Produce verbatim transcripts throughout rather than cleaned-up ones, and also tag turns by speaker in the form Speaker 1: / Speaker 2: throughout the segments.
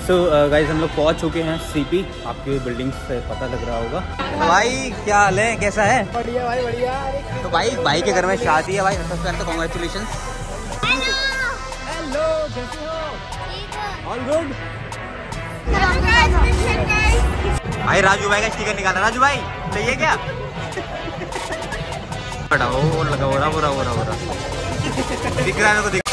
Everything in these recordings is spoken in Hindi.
Speaker 1: सो गाइस हम लोग पहुंच चुके हैं सीपी। आपकी बिल्डिंग से पता लग रहा होगा। भाई क्या हाल है, कैसा है?
Speaker 2: बढ़िया भाई बढ़िया।
Speaker 1: तो भाई भाई के घर में शादी है भाई, सबसे पहले तो कॉन्ग्रेचुलेशन।
Speaker 2: हेलो कैसे हो? All good.
Speaker 1: भाई राजू भाई का स्टिकर निकाला। राजू भाई चाहिए क्या? बड़ा वो लगा हो रहा हो रहा हो रहा हो रहा दिख रहा है मेरे को दिख।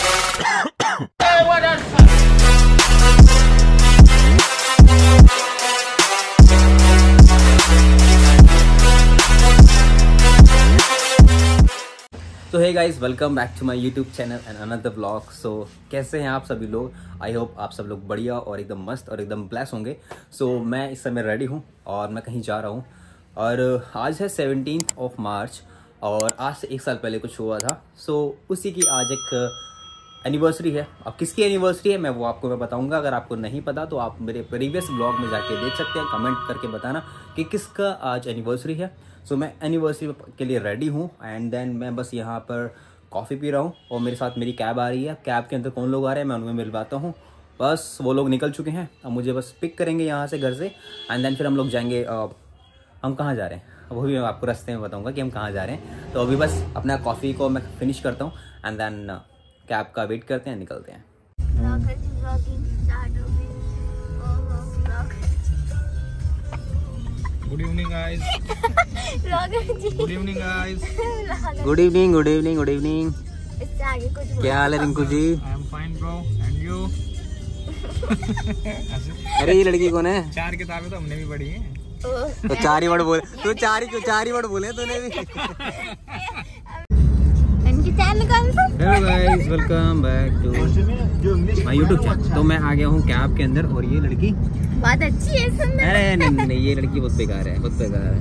Speaker 1: तो hey guys, welcome back to my YouTube channel and another vlog. So कैसे हैं आप सभी लोग? आई होप आप सब लोग बढ़िया और एकदम मस्त और एकदम ब्लेस होंगे। सो so, मैं इस समय रेडी हूँ और मैं कहीं जा रहा हूँ। और आज है सेवनटीन्थ ऑफ मार्च और आज से एक साल पहले कुछ हुआ था। सो so, उसी की आज एक एनिवर्सरी है। अब किसकी एनिवर्सरी है मैं वो आपको मैं बताऊंगा। अगर आपको नहीं पता तो आप मेरे प्रीवियस ब्लॉग में जाके देख सकते हैं। कमेंट करके बताना कि किसका आज एनिवर्सरी है। सो so, मैं एनिवर्सरी के लिए रेडी हूँ एंड देन मैं बस यहाँ पर कॉफ़ी पी रहा हूँ और मेरे साथ मेरी कैब आ रही है। कैब के अंदर कौन लोग आ रहे हैं मैं उनमें मिलवाता हूँ। बस वो लोग निकल चुके हैं, अब मुझे बस पिक करेंगे यहाँ से घर से एंड देन फिर हम लोग जाएंगे। uh, हम कहाँ जा रहे हैं वो भी मैं आपको रास्ते में बताऊँगा कि हम कहाँ जा रहे हैं। तो अभी बस अपना कॉफ़ी को मैं फिनिश करता हूँ एंड देन कैब का वेट करते हैं, निकलते हैं।
Speaker 2: Good evening guys. Good evening guys.
Speaker 1: Good evening good evening good evening.
Speaker 3: इससे आगे कुछ
Speaker 1: क्या हाल है Rinku ji?
Speaker 2: I am fine bro and you?
Speaker 1: अरे ये लड़की कौन है?
Speaker 2: चार किताबें तो हमने भी पढ़ी हैं।
Speaker 1: तो चार ही वर्ड बोले तू, चार ही चार ही वर्ड बोले तूने भी। Hello guys, welcome back to my YouTube channel. तो मैं आ गया हूँ कैब के अंदर और ये लड़की
Speaker 3: बहुत अच्छी है, सुंदर।
Speaker 1: अरे नहीं नहीं नहीं ये लड़की बहुत बेकार है, बहुत बेकार है।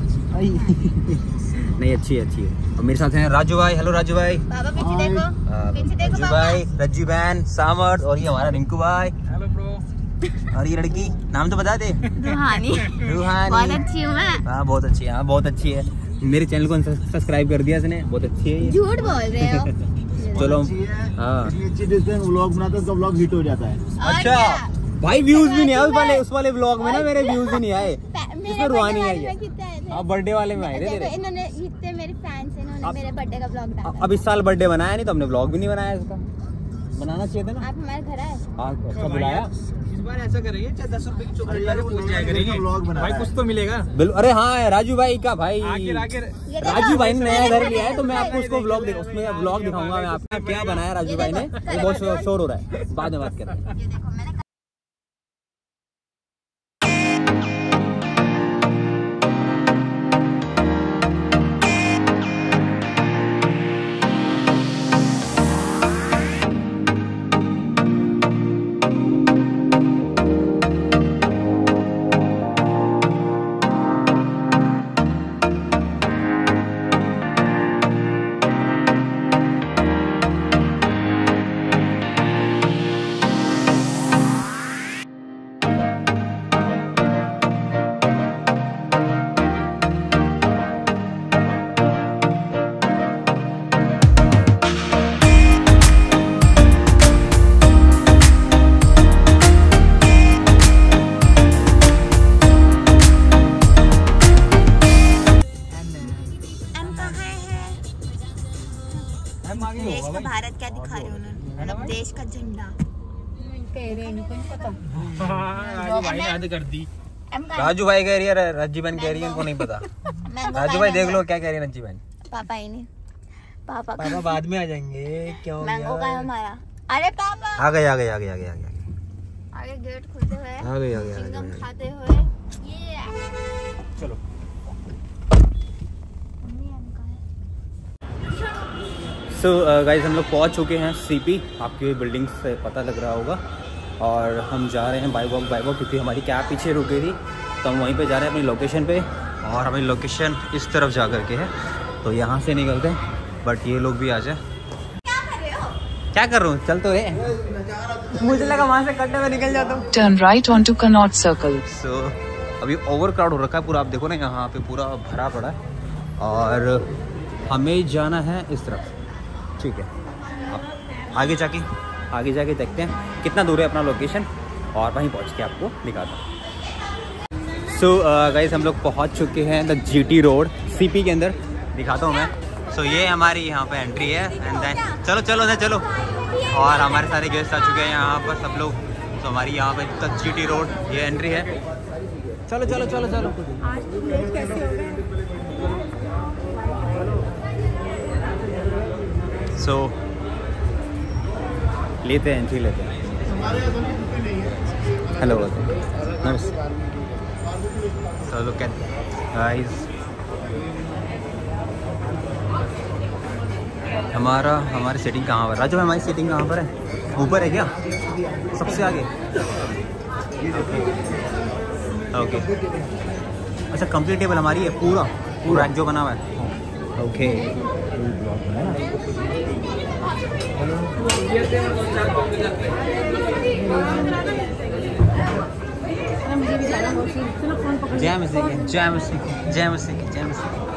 Speaker 1: नहीं अच्छी है अच्छी है। और मेरे साथ हैं राजू भाई। हेलो राजू भाई।
Speaker 3: बाबा पीछे देखो, पीछे देखो
Speaker 1: राजू
Speaker 3: बाबा।
Speaker 1: भाई, रज्जी बहन, सामर और ये हमारा रिंकू भाई।
Speaker 2: Hello bro.
Speaker 1: और ये लड़की नाम तो बता दे।
Speaker 3: रूहानी।
Speaker 1: रूहानी
Speaker 3: बहुत अच्छी हूँ मैं।
Speaker 1: हाँ बहुत अच्छी है, हाँ बहुत अच्छी है। मेरे चैनल को सब्सक्राइब कर दिया इसने, बहुत अच्छी है ये।
Speaker 3: झूठ बोल रहे हो।
Speaker 1: चलो हाँ
Speaker 2: अच्छी व्लॉग बनाता है, उसका व्लॉग हिट हो जाता है।
Speaker 3: और
Speaker 1: अच्छा
Speaker 3: क्या?
Speaker 1: भाई व्यूज भी नहीं आए उस वाले उस वाले ब्लॉग में ना, मेरे व्यूज ही नहीं आए।
Speaker 3: मेरे
Speaker 1: इसमें रुहानी
Speaker 3: बर्थडे
Speaker 1: आई
Speaker 3: वाले
Speaker 1: है।
Speaker 3: में कितने आए थे?
Speaker 1: हाँ बर्थडे वाले में आए थे
Speaker 3: देखो,
Speaker 1: तेरे।
Speaker 3: इन्होंने जितने मेरे फैंस हैं इन्होंने
Speaker 1: अब-
Speaker 3: मेरे बर्थडे का ब्लॉग डाला।
Speaker 1: अब इस साल बर्थडे बनाया नहीं तो हमने ब्लॉग भी नहीं बनाया इसका। बनाना चाहिए था ना।
Speaker 3: आप हमारे घर आए?
Speaker 1: हाँ अच्छा बुलाया।
Speaker 2: इस बार ऐसा करेंगे, चाहे दस रुपए की चॉकलेट पहुंच जाया करेंगे भाई, कुछ तो मिलेगा।
Speaker 1: बिल अरे हाँ राजू भाई का भाई।
Speaker 2: आगे आगे
Speaker 3: ये देखो,
Speaker 1: राजू भाई ने नया
Speaker 3: इसमें
Speaker 1: घर लिया है तो मैं आपको उसको
Speaker 2: देख
Speaker 1: ब्लॉग
Speaker 2: ले,
Speaker 1: उसमें ब्लॉग दिखाऊंगा मैं आपको क्या बनाया राजू भाई ने। वो बहुत शोर शोर हो रहा है, बाद में बात करेंगे।
Speaker 3: ये देखो मैंने देश का भारत क्या दिखा रहे उन्होंने, मतलब देश का झंडा।
Speaker 2: राजू भाई ने हद कर दी।
Speaker 1: राजू भाई कह रही है, रज्जी बहन कह रही है, उनको नहीं पता। राजू भाई देख लो क्या कह रही है रज्जी बहन।
Speaker 3: पापा ही नहीं, पापा का
Speaker 1: पापा बाद में आ जाएंगे, क्यों?
Speaker 3: मैंगो का है हमारा। अरे पापा
Speaker 1: आ गए आ गए आ गए आ गए आ गए
Speaker 3: आगे गेट खुलते हुए,
Speaker 1: आ गए आ गए आ
Speaker 3: चिंगम
Speaker 1: गए।
Speaker 3: खाते हुए। ये
Speaker 2: चलो
Speaker 1: सो गाइस हम लोग पहुंच चुके हैं सीपी। आपकी बिल्डिंग से पता लग रहा होगा और हम जा रहे हैं बाई वॉक बाई वॉक क्योंकि हमारी कैब पीछे रुक गई थी तो हम वहीं पे जा रहे हैं अपनी लोकेशन पे। और हमारी लोकेशन इस तरफ जा कर के है तो यहाँ से निकलते हैं, बट ये लोग भी आ जाए।
Speaker 3: क्या कर रहे हो?
Speaker 1: क्या कर रहा हूँ? चल तो रे, मुझे लगा वहाँ से कटने में निकल जाता हूँ।
Speaker 4: Turn right onto Connaught Circle.
Speaker 1: So so, अभी ओवर क्राउड हो रखा है पूरा, आप देखो ना यहाँ पे पूरा भरा पड़ा है और हमें जाना है इस तरफ। ठीक है, अब आगे जाके आगे जाके देखते हैं कितना दूर है अपना लोकेशन और वहीं पहुँच के आपको दिखाता हूँ। सो गाइस हम लोग पहुँच चुके हैं द जीटी रोड सीपी के अंदर, दिखाता हूँ मैं। सो so, ये हमारी यहाँ पे एंट्री है एंड देन चलो चलो ना चलो, और हमारे सारे गेस्ट आ चुके हैं यहाँ पर सब लोग। तो हमारी यहाँ पे द जीटी रोड ये एंट्री है। चलो चलो चलो चलो। सो so, लेते हैं एंट्री लेते हैं। हेलो नमस्ते। सो लुक एट गाइस, हमारा हमारी सीटिंग कहाँ पर? राजू हमारी सीटिंग कहाँ पर है? ऊपर है क्या? सबसे आगे? ओके अच्छा, कंप्लीट टेबल हमारी है, पूरा पूरा जो बना हुआ है। ओके जय मसीह की, जय मसीह की, जय मसीह की, जय मसीह की।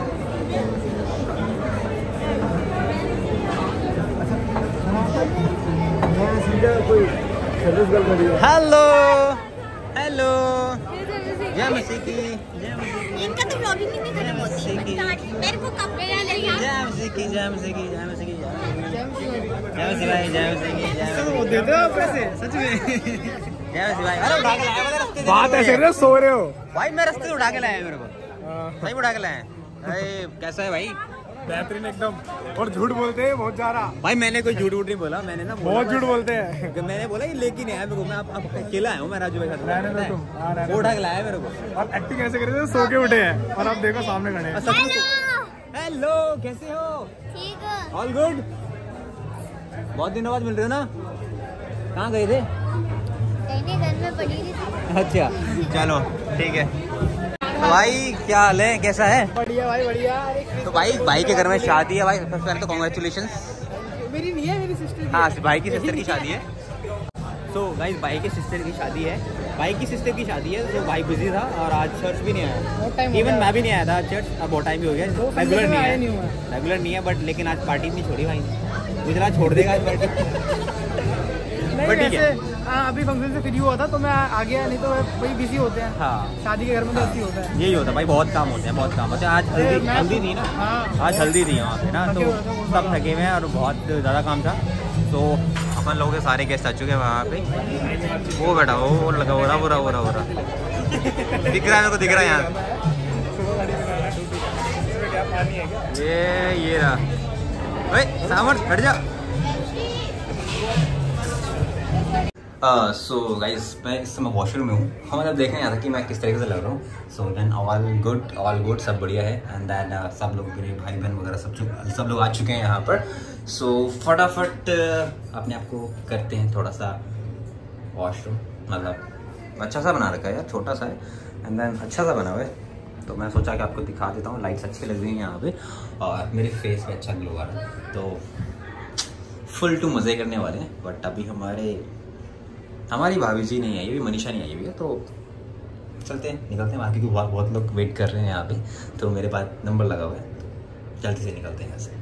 Speaker 1: हेलो हेलो, जय मसीह की, जय मसीह की।
Speaker 3: इनका तो व्लॉगिंग ही नहीं खत्म होती। मेरे को कब मिला नहीं यार।
Speaker 1: जय मसीह की, जय मसीह की, जय मसीह की, जय मसीह भाई, जय मसीह की, जय मसीह
Speaker 2: दे दो आप पैसे सच में।
Speaker 1: जय मसीह भाई। अरे उठा के लाया मेरे रास्ते से।
Speaker 2: बात ऐसे रे, सो रहे हो
Speaker 1: भाई, मैं रास्ते से उठा के लाया मेरे को, भाई उठा के लाया। अरे कैसा है भाई?
Speaker 2: बेहतरीन एकदम। और झूठ बोलते हैं बहुत जा रहा
Speaker 1: भाई, मैंने कोई झूठ वूठ नहीं बोला, मैंने ना
Speaker 2: बहुत झूठ बोलते हैं।
Speaker 1: मैंने बोला ये लेके नहीं आया मेरे को, मैं आप, आप अकेला आया हूँ, मैं राजू भाई
Speaker 2: रहने दो तुम, हाँ, रहने
Speaker 1: साथ
Speaker 2: दो।
Speaker 1: उठा के लाया मेरे को।
Speaker 2: आप एक्टिंग ऐसे कर रहे थे, सो के उठे हैं और आप देखो सामने खड़े हैं।
Speaker 1: हेलो कैसे हो?
Speaker 3: ठीक है।
Speaker 1: All good. बहुत दिनों बाद मिल रहे हो ना? कहाँ गए थे?
Speaker 3: कहीं घर में पड़ी थी।
Speaker 1: अच्छा चलो ठीक है। तो भाई क्या हाल है, कैसा है?
Speaker 2: बढ़िया भाई बढ़िया।
Speaker 1: तो भाई भाई के घर में शादी है भाई, सबसे पहले तो कॉन्ग्रेचुलेशन।
Speaker 2: मेरी नहीं है, मेरी सिस्टर।
Speaker 1: हाँ भाई की सिस्टर की शादी है। तो गाइस भाई की सिस्टर की शादी है, भाई की सिस्टर की शादी है। तो भाई बिजी था और आज चर्च भी नहीं आया। इवन मैं भी नहीं आया था चर्च, अब बहुत टाइम भी हो गया। रेगुलर नहीं है, रेगुलर नहीं है बट लेकिन आज पार्टी नहीं छोड़ी भाई ने, गुजरात छोड़ देगा आज पार्टी।
Speaker 2: नहीं वैसे हाँ, अभी फंक्शन से फ्री हुआ था तो मैं आ गया, नहीं तो वही बिजी होते हैं।
Speaker 1: हाँ
Speaker 2: शादी के घर में तो ऐसे ही होता है।
Speaker 1: यही होता है भाई, बहुत काम होते हैं, बहुत काम होते हैं। आज हल्दी हल्दी थी ना,
Speaker 2: हाँ।
Speaker 1: आज हल्दी थी वहाँ पे ना, तो सब थके हुए हैं और बहुत ज़्यादा काम था। तो अपन लोगों के सारे गेस्ट आ चुके हैं वहाँ पे। वो बैठा वो लगा हो रहा हो रहा हो रहा हो रहा दिख रहा है मेरे को, दिख रहा है यहाँ। ये ये रहा भाई, सामर हट जा। सो गाइस मैं इस समय वॉशरूम में हूँ। हम मतलब देखने आया था कि मैं किस तरीके से लग रहा हूँ। So then all good, all good, सब बढ़िया है। एंड देन uh, सब लोग मेरे भाई बहन वगैरह सब सब लोग आ चुके हैं यहाँ पर। सो so, फटाफट uh, अपने आप को करते हैं थोड़ा सा वॉशरूम, मतलब अच्छा सा बना रखा है यार, छोटा सा है एंड देन अच्छा सा बना हुआ है। तो मैं सोचा कि आपको दिखा देता हूँ, लाइट्स अच्छी लग रही हैं यहाँ पे और मेरे फेस पे अच्छा ग्लो आ रहा है। तो फुल टू मज़े करने वाले हैं। बट अभी हमारे हमारी भाभी जी नहीं आई, अभी मनीषा नहीं आई हुई है, तो चलते हैं, निकलते हैं बाकी, क्योंकि बहुत बहुत लोग वेट कर रहे हैं यहाँ पे। तो मेरे पास नंबर लगा हुआ है, तो जल्दी से निकलते हैं यहाँ से।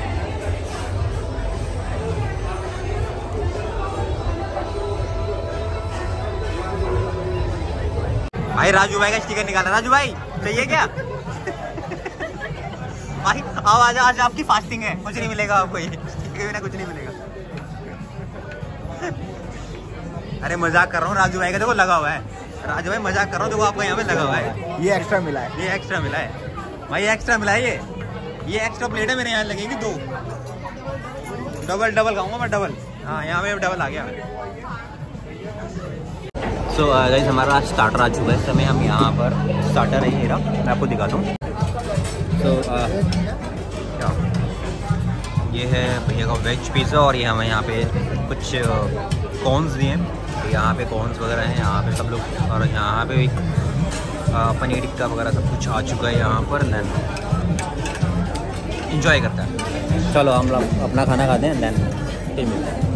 Speaker 1: भाई राजू भाई का स्टिकर निकाला, राजू भाई चाहिए क्या? भाई आओ आज आज आपकी फास्टिंग है, कुछ नहीं मिलेगा आपको, ये स्टिकर बिना कुछ नहीं मिलेगा। अरे मजाक कर रहा हूँ, राजू भाई का देखो लगा हुआ है। राजू भाई मजाक कर रहा हूँ, देखो आपको यहाँ पे लगा हुआ है।
Speaker 2: ये एक्स्ट्रा मिला है,
Speaker 1: ये एक्स्ट्रा मिला है भाई, ये एक्स्ट्रा मिला है। ये ये एक्स्ट्रा प्लेट है, मेरे यहाँ लगेगी दो, डबल डबल खाऊंगा मैं, डबल। हाँ यहाँ पे डबल आ गया। सो so, गाइस uh, हमारा स्टार्टर आ चुका है। इस समय हम यहाँ पर स्टार्टर है, ये रहा, मैं आपको दिखाता हूँ। सो so, uh, ये है भैया का वेज पिज़्ज़ा और ये हमें यहाँ पे कुछ कॉर्न्स दिए हैं। यहाँ पे कॉर्न्स वगैरह हैं यहाँ पे सब लोग, और यहाँ पे पनीर टिक्का वगैरह सब कुछ आ चुका है यहाँ पर। देन इंजॉय करता है। चलो हम लोग अपना खाना खाते हैं, देन फिर मिलते हैं।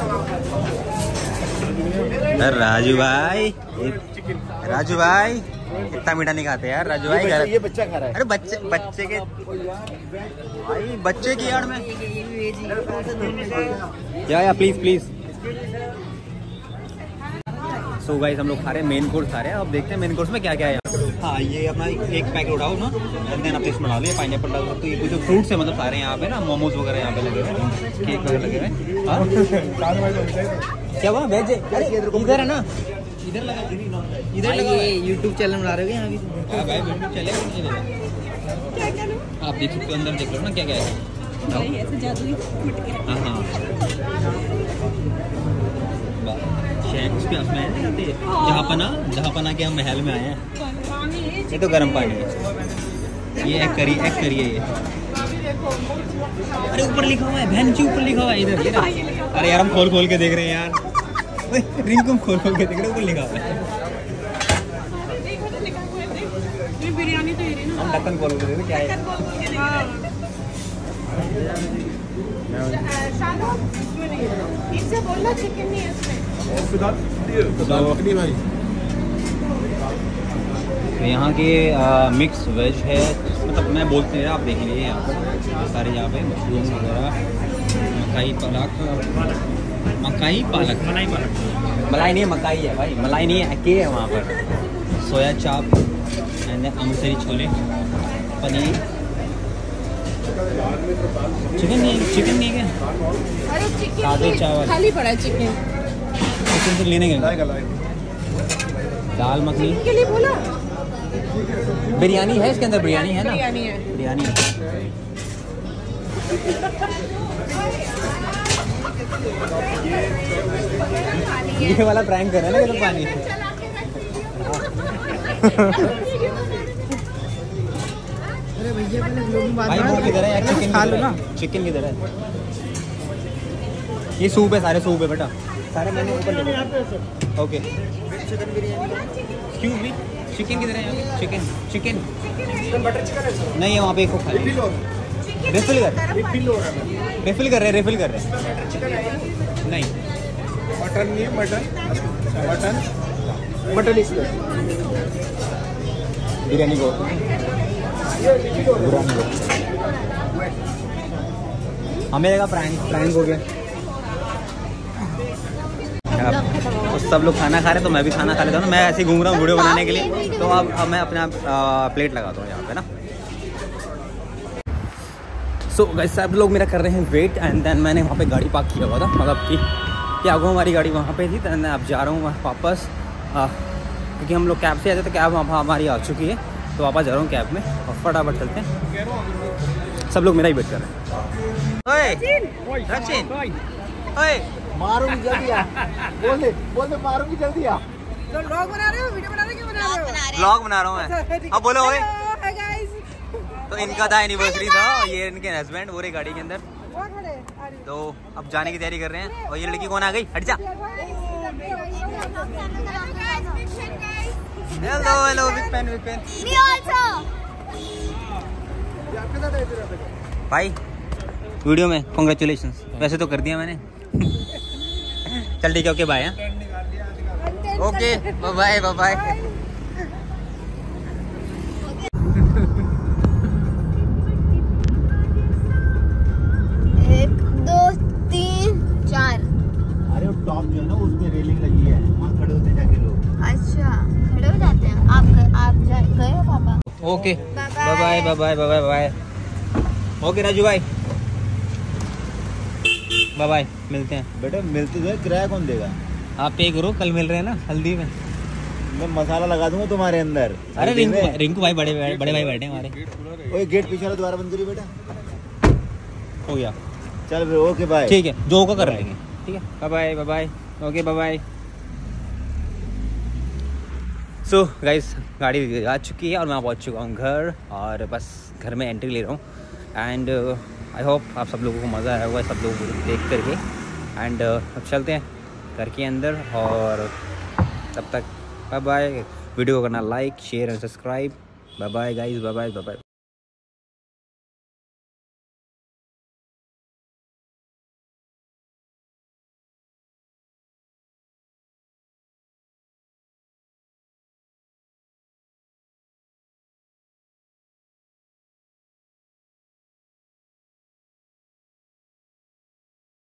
Speaker 1: राजू भाई, राजू भाई इतना मीठा नहीं खाते यार राजू भाई।
Speaker 2: ये बच्चा खा रहा है।
Speaker 1: अरे बच्चे बच्चे के भाई बच्चे की यार में या या प्लीज प्लीज। सो गाइस हम लोग खा रहे हैं मेन कोर्स खा रहे हैं। अब देखते हैं मेन कोर्स में क्या क्या है। हाँ ये अपना एक पैकेट उठाओ ना एंड देन आप इसमें डालो ये पाइनएप्पल डाल सकते हो। ये कुछ फ्रूट से मतलब सारे यहाँ पे ना मोमोज वगैरह यहाँ पे लगे हुए हैं, केक वगैरह लगे हुए हैं। क्या हुआ वेज? अरे इधर है ना, इधर लगा इधर लगा। ये यूट्यूब चैनल बना रहे हो यहाँ भी? हाँ भाई यूट्यूब चैनल आप देख सकते हो, अंदर देख लो ना क्या क्या है। हाँ हाँ जहाँपना जहाँपना के हम महल में आए हैं। ये तो गर्म पानी है। ये एक करी एक करी है ये। अरे ऊपर लिखा हुआ है बहन जी, ऊपर लिखा हुआ है इधर। अरे यार हम खोल खोल के देख रहे हैं यार। रिंग को खोल खोल के देख रहे हैं, ऊपर लिखा हुआ है।
Speaker 3: बिरयानी तो ये
Speaker 1: हम ढक्कन खोल के देख रहे क्या है।
Speaker 3: इनसे बोलना चिकन नहीं है इसमें।
Speaker 1: तो यहाँ के मिक्स वेज है, मतलब मैं बोलते हैं आप देख लीजिए यहाँ पर सारे यहाँ पे मशरूम वगैरह, मकाई पालक मकाई पालक मलाई पालक मलाई नहीं है मकाई है भाई, मलाई नहीं है के है वहाँ पर। Soya chaap and Amritsari chole, paneer, chicken नहीं चिकन नहीं है क्या?
Speaker 3: अरे चिकन
Speaker 1: सादे चावल
Speaker 3: खाली पड़ा है चिकन।
Speaker 1: चिकन तो लेने गए। दाल मखनी
Speaker 3: के लिए बोला
Speaker 1: बिरयानी है इसके अंदर, बिरयानी है ना,
Speaker 3: बिरयानी है
Speaker 1: बिरयानी है। ये वाला प्रैंक कर रहा है ना तो पानी।
Speaker 2: अरे भैया पहले व्लॉग में बात
Speaker 1: भाई वो किधर है यार? चिकन
Speaker 2: खा लो ना।
Speaker 1: चिकन किधर है? ये सूप है, सारे सूप है बेटा, सारे मैंने ऊपर ले। ओके एक्सक्यूज मी, चिकन किधर है यहाँ? चिकन चिकन बटर चिकन नहीं है वहाँ पे। एक खा रिफिल कर रिफिल कर रहे रिफिल कर रहे नहीं
Speaker 2: मटन नहीं मटन मटन मटन इसमें
Speaker 1: बिरयानी को बिरयानी को हमें लगा प्रैंक प्रैंक हो गया। तो सब लोग खाना खा रहे हैं तो मैं भी खाना खा लेता हूँ। मैं ऐसे ही घूम रहा हूँ वीडियो बनाने के लिए, तो अब अब मैं अपना प्लेट लगाता हूँ यहाँ पे ना। सो गाइस सब लोग मेरा कर रहे हैं वेट एंड देन मैंने वहाँ पे गाड़ी पार्क किया हुआ था, मतलब कि क्या हुआ हमारी गाड़ी वहाँ पे थी। तो मैं अब जा रहा हूँ वापस, क्योंकि हम लोग कैब से आए थे तो कैब वहाँ हमारी आ चुकी है, तो वापस जा रहा हूँ कैब में और फटाफट चलते हैं। सब लोग मेरा ही वेट कर रहे हैं। ओए रचिन ओए
Speaker 2: मारूंगी जल्दी आ। बोल दे बोल दे मारूंगी जल्दी आ।
Speaker 3: तो व्लॉग बना रहे हो, वीडियो बना रहे हो, क्यों बना रहे हो?
Speaker 1: व्लॉग बना रहा हूँ मैं। अब बोलो ओए।
Speaker 3: Hi guys.
Speaker 1: तो इनका था एनिवर्सरी था, ये इनके हस्बैंड वो रहे गाड़ी के अंदर, तो अब जाने की तैयारी कर रहे हैं। और ये लड़की कौन आ गई? हट जा। Hello hello big pen big pen
Speaker 3: me also.
Speaker 1: भाई वीडियो में कांग्रेचुलेशंस वैसे तो कर दिया मैंने। चल ठीक है okay bye. Okay bye bye bye.
Speaker 3: एक दो तीन चार।
Speaker 2: अरे वो टॉप जो है ना उसमें रेलिंग लगी है, वहाँ खड़े होते जाके लोग।
Speaker 3: अच्छा खड़े हो जाते हैं आप? आप गए हो पापा?
Speaker 1: Okay bye bye bye bye bye bye. Okay Raju भाई बाय बाय, मिलते हैं।
Speaker 2: बेटा मिलते जो है, किराया कौन देगा?
Speaker 1: आप पे करो, कल मिल रहे हैं ना हल्दी में।
Speaker 2: मैं मसाला लगा दूंगा तुम्हारे अंदर।
Speaker 1: अरे रिंकू रिंकू भाई बड़े बड़े भाई बैठे हमारे।
Speaker 2: ओए गेट पीछे वाला दोबारा बंद करिए बेटा।
Speaker 1: हो गया
Speaker 2: चल फिर ओके बाय।
Speaker 1: ठीक है जो होगा कर लेंगे। ठीक है bye bye bye bye. Okay bye bye. So guys गाड़ी आ चुकी है और मैं पहुंच चुका हूँ घर, और बस घर में एंट्री ले रहा हूँ। एंड आई होप आप सब लोगों को मज़ा आया होगा सब लोगों को देख करके। एंड अब चलते हैं घर के अंदर, और तब तक बाय बाय। वीडियो को करना like share and subscribe. Bye bye guys, bye bye bye bye.